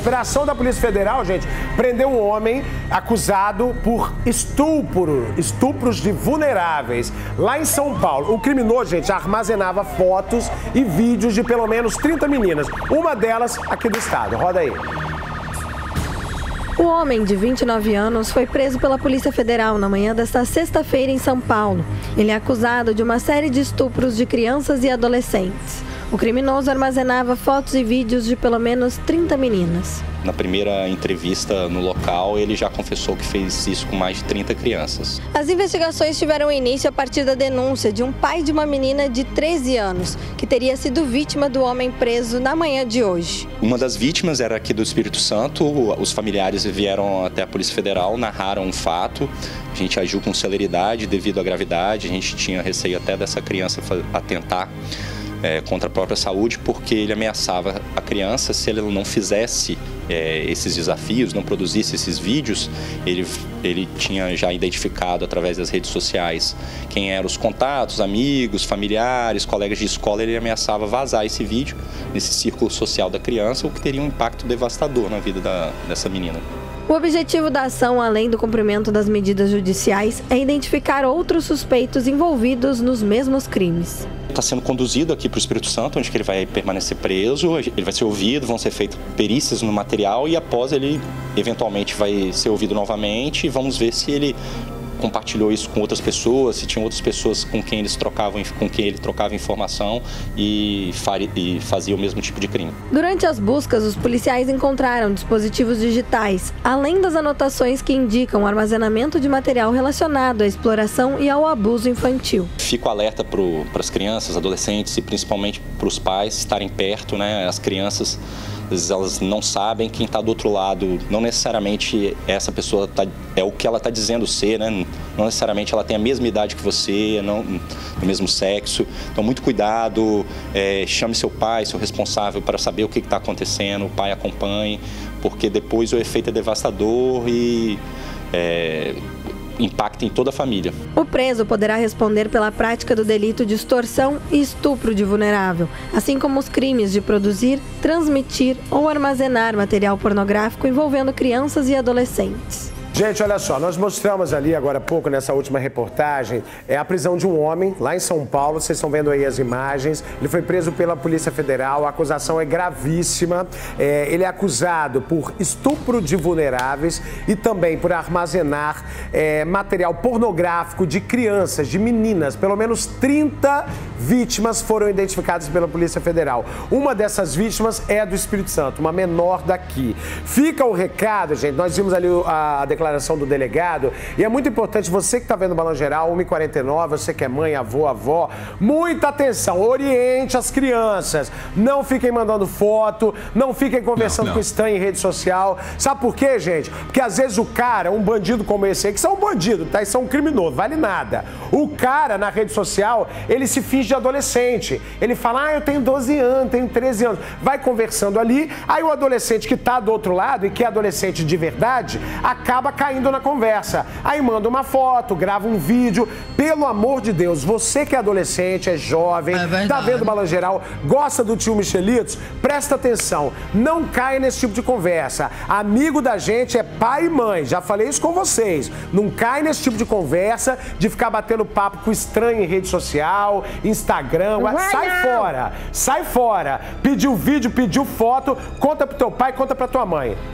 Operação da Polícia Federal, gente, prendeu um homem acusado por estupros de vulneráveis lá em São Paulo. O criminoso, gente, armazenava fotos e vídeos de pelo menos 30 meninas, uma delas aqui do estado. Roda aí. O homem, de 29 anos, foi preso pela Polícia Federal na manhã desta sexta-feira em São Paulo. Ele é acusado de uma série de estupros de crianças e adolescentes. O criminoso armazenava fotos e vídeos de pelo menos 30 meninas. Na primeira entrevista no local, ele já confessou que fez isso com mais de 30 crianças. As investigações tiveram início a partir da denúncia de um pai de uma menina de 13 anos, que teria sido vítima do homem preso na manhã de hoje. Uma das vítimas era aqui do Espírito Santo. Os familiares vieram até a Polícia Federal, narraram um fato. A gente agiu com celeridade devido à gravidade. A gente tinha receio até dessa criança atentar contra a própria saúde, porque ele ameaçava a criança se ele não fizesse esses desafios, não produzisse esses vídeos. Ele tinha já identificado através das redes sociais quem eram os contatos, amigos, familiares, colegas de escola. Ele ameaçava vazar esse vídeo nesse círculo social da criança, o que teria um impacto devastador na vida dessa menina. O objetivo da ação, além do cumprimento das medidas judiciais, é identificar outros suspeitos envolvidos nos mesmos crimes. Está sendo conduzido aqui para o Espírito Santo, onde ele vai permanecer preso, ele vai ser ouvido, vão ser feitas perícias no material e após ele eventualmente vai ser ouvido novamente e vamos ver se ele compartilhou isso com outras pessoas, se tinham outras pessoas com quem ele trocava informação e fazia o mesmo tipo de crime. Durante as buscas, os policiais encontraram dispositivos digitais, além das anotações que indicam o armazenamento de material relacionado à exploração e ao abuso infantil. Fico alerta para as crianças, adolescentes e principalmente para os pais estarem perto, né? As crianças, às vezes elas não sabem quem está do outro lado, não necessariamente essa pessoa é o que ela está dizendo ser, né? Não necessariamente ela tem a mesma idade que você, o mesmo sexo. Então, muito cuidado, chame seu pai, seu responsável, para saber o que está acontecendo, o pai acompanhe, porque depois o efeito é devastador e impacta em toda a família. O preso poderá responder pela prática do delito de extorsão e estupro de vulnerável, assim como os crimes de produzir, transmitir ou armazenar material pornográfico envolvendo crianças e adolescentes. Gente, olha só, nós mostramos ali agora há pouco, nessa última reportagem, a prisão de um homem lá em São Paulo. Vocês estão vendo aí as imagens. Ele foi preso pela Polícia Federal, a acusação é gravíssima. Ele é acusado por estupro de vulneráveis e também por armazenar material pornográfico de crianças, de meninas. Pelo menos 30 vítimas foram identificadas pela Polícia Federal. Uma dessas vítimas é do Espírito Santo, uma menor daqui. Fica o recado, gente, nós vimos ali a declaração do delegado, e é muito importante, você que está vendo o Balanço Geral, 1h49, você que é mãe, avó, muita atenção, oriente as crianças, não fiquem mandando foto, não fiquem conversando com estranho em rede social. Sabe por quê, gente? Porque às vezes o cara, um bandido como esse aí, que são um bandido, tá? Isso é um criminoso, vale nada. O cara, na rede social, ele se finge de adolescente, ele fala, eu tenho 12 anos, tenho 13 anos, vai conversando ali, aí o adolescente que tá do outro lado e que é adolescente de verdade, acaba caindo na conversa. Aí manda uma foto, grava um vídeo. Pelo amor de Deus, você que é adolescente, é jovem, tá vendo o Balanço Geral, gosta do tio Michelitos, presta atenção, não caia nesse tipo de conversa. Amigo da gente é pai e mãe, já falei isso com vocês. Não cai nesse tipo de conversa, de ficar batendo papo com estranho em rede social, Instagram, sai fora. Pediu vídeo, pediu foto, conta pro teu pai, conta pra tua mãe.